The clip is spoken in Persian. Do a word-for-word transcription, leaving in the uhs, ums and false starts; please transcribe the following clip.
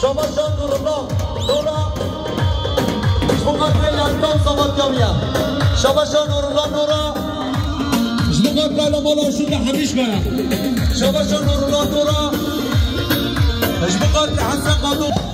شباشان نور الله دورا جبقات لانتان صفات كامية شباشان نور الله دورا جبقات لالا مولا شد حميش بها شباشان نور الله دورا جبقات لحسن قادور